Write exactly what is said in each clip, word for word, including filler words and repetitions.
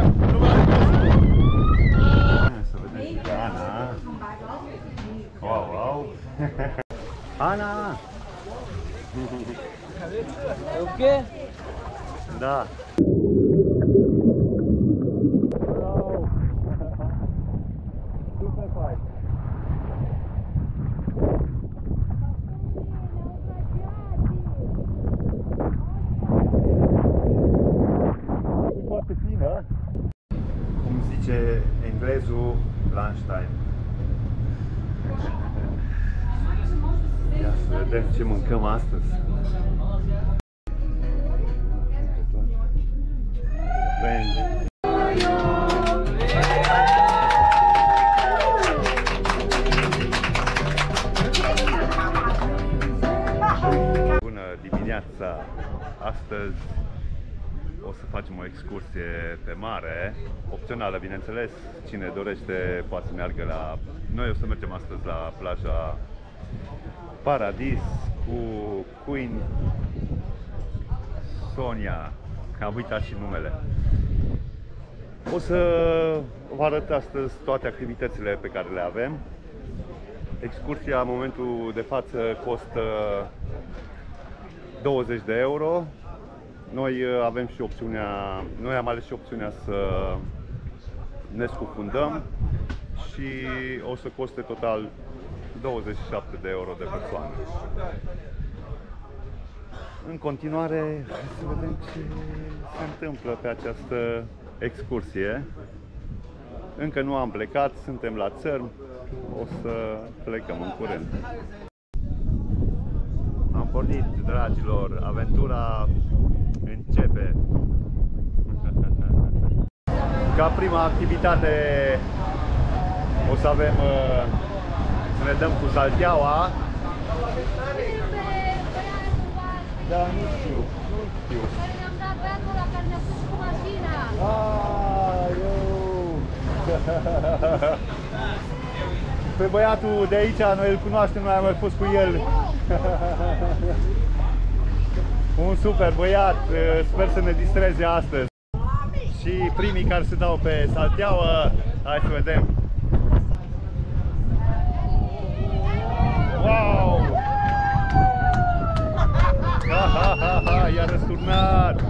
Să vedem pe Ana. Wow, wow. Ana! Ok? Da. Super fain. E foarte fină. Cum zice englezul, lunchtime. Ia să vedem ce mâncăm astăzi. Bună dimineața! Astăzi o să facem o excursie pe mare, opțională, bineînțeles. Cine dorește poate să meargă la... Noi o să mergem astăzi la plaja Paradis cu Queen Sonia, că am uitat și numele. O să vă arăt astăzi toate activitățile pe care le avem. Excursia în momentul de față costă douăzeci de euro. Noi avem și opțiunea, noi am ales și opțiunea să ne scufundăm și o să coste total douăzeci și șapte de euro de persoană. În continuare, hai să vedem ce se întâmplă pe această excursie. Încă nu am plecat, suntem la țărm, o să plecăm în curând. Am pornit, dragilor, aventura începe. Ca prima activitate o să avem, să ne dăm cu salteaua. Da, nu știu, nu știu. Care ne-am dat băiatul ăla care ne-a pus cu mașina. Aaaa, eu! Pe băiatul de aici, noi îl cunoaștem, noi am mai fost cu el. Un super băiat, sper să ne distreze astăzi. Și primii care se dau pe salteaua, hai să vedem. Wow! Ha, ha, ha, ha, i-a răsturnat!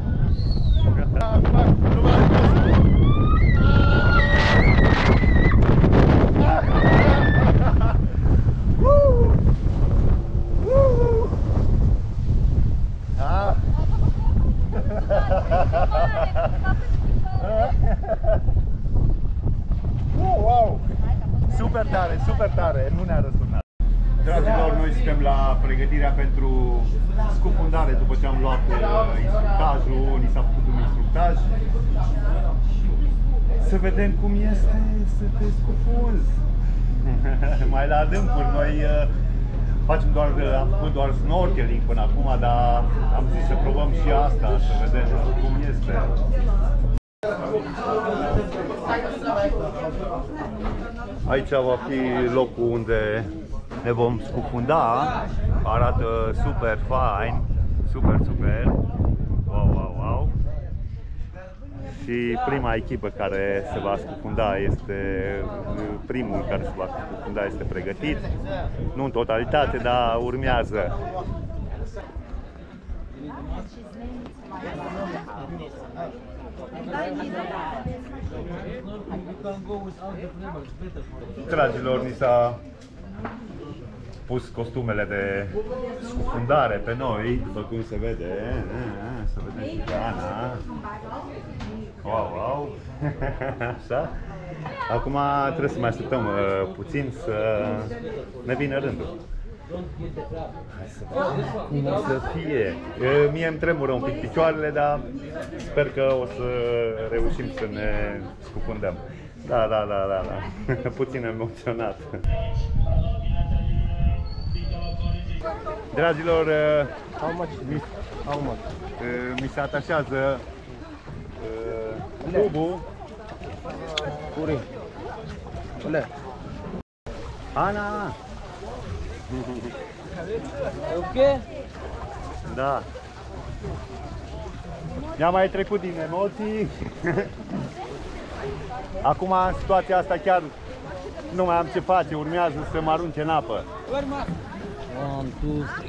Wow! Super tare, super tare, nu ne-a răsturnat. Dragilor, noi suntem la pregătirea pentru scufundare după ce am luat instructajul, ni s-a făcut un instructaj. Să vedem cum este să te scufunzi. Mai la adâncuri, noi facem doar, am făcut doar snorkeling până acum, dar am zis să probăm și asta, să vedem cum este. Aici va fi locul unde ne vom scufunda. Arată super fain, super, super. Wow, wow, wow. Și prima echipă care se va scufunda este, primul care se va scufunda este pregătit. Nu în totalitate, dar urmează. Dragilor, ni s-a pus costumele de scufundare pe noi, după cum se vede. Să vedem și pe Ana. Wow, wow. Așa. Acum trebuie să mai așteptăm uh, puțin să ne vină rândul. Hai să vedem cum o să fie. Uh, mie îmi tremură un pic picioarele, dar sper că o să reușim să ne scufundăm. Da, da, da, da, da. Puțin emoționat. Dragilor, How much? mi, How much? mi se atașează tubul. Puri. Ole. Ana! Ok? Da. Mi-a mai trecut din emoții. Acum, în situația asta, chiar nu mai am ce face. Urmează să mă arunce în apă. One, two, three.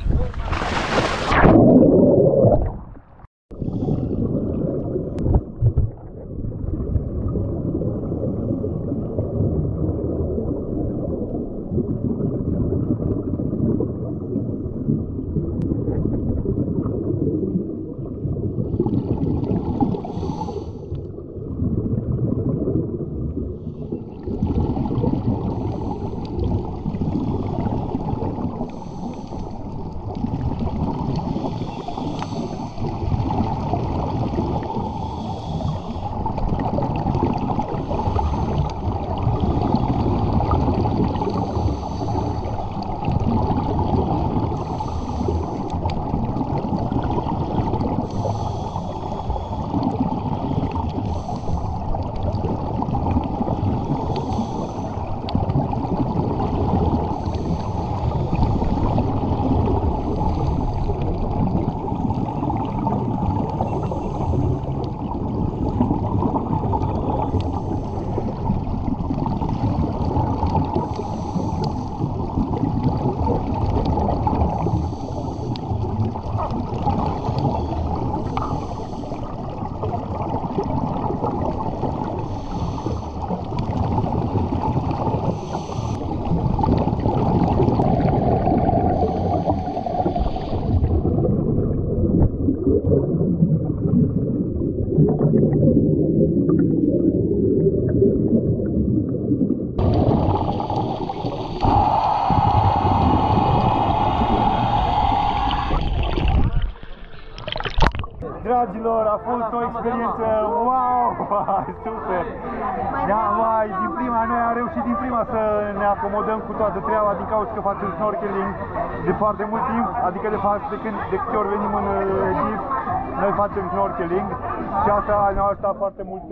Dragilor, a fost o experiență wow, super! Da, mai, din prima, noi am reușit din prima să ne acomodăm cu toată treaba din cauza că facem snorkeling de foarte mult timp, adică de fapt de, când, de câte ori venim în Egipt, noi facem snorkeling și asta ne-a ajutat foarte mult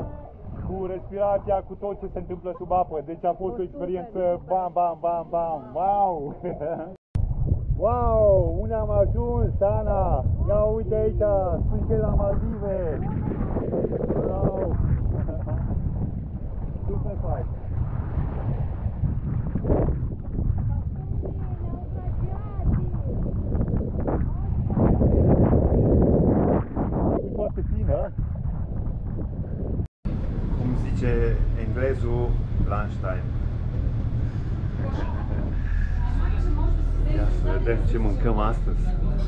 cu respirația, cu tot ce se întâmplă sub apă, deci a fost o experiență bam, bam, bam, bam, wow! Wow, unde am ajuns, Ana? Ia uite aici, suntem la Maldive. Wow. Super fain. E foarte fină. Cum zice englezul, lunchtime. Ia să vedem ce mâncăm astăzi.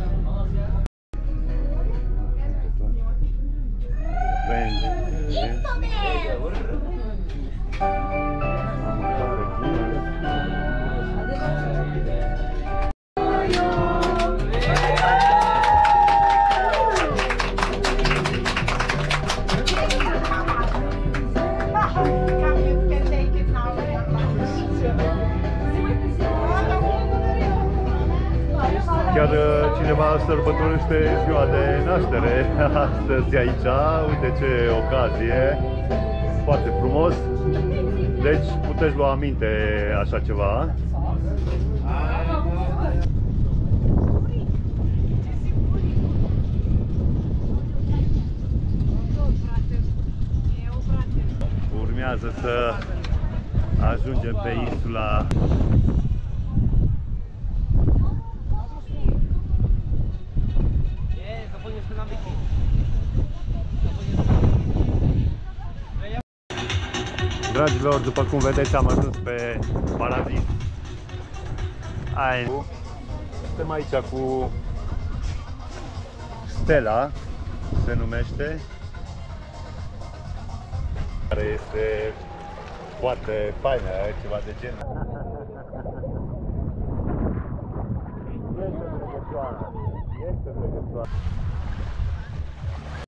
Chiar cineva sărbătorește ziua de naștere astăzi aici, uite ce ocazie, foarte frumos, deci puteți lua aminte așa ceva. Urmează să ajungem pe insula Dragilor, după cum vedeți, am ajuns pe paradis. Ai. Suntem aici cu Stella, se numește, care este foarte faină, ceva de genul. Este drăgătoare, este drăgătoare.